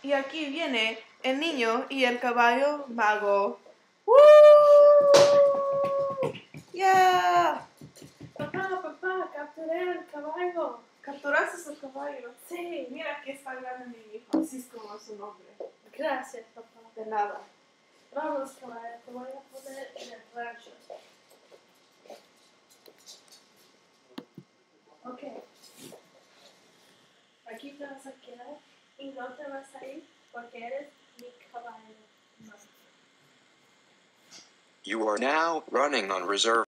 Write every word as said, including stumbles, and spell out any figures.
Y aquí viene el niño y el caballo mago. ¡Woo! ¡Yeah! Papá, papá, capturé al caballo. ¿Capturaste el caballo? Sí. Mira que está grande mi hijo, así es como su nombre. Gracias, papá. De nada. Vamos, caballo, te voy a poner en el rancho. Ok. Aquí te vas a quedar y no te vas a ir porque eres mi caballo. No. You are now running on reserve.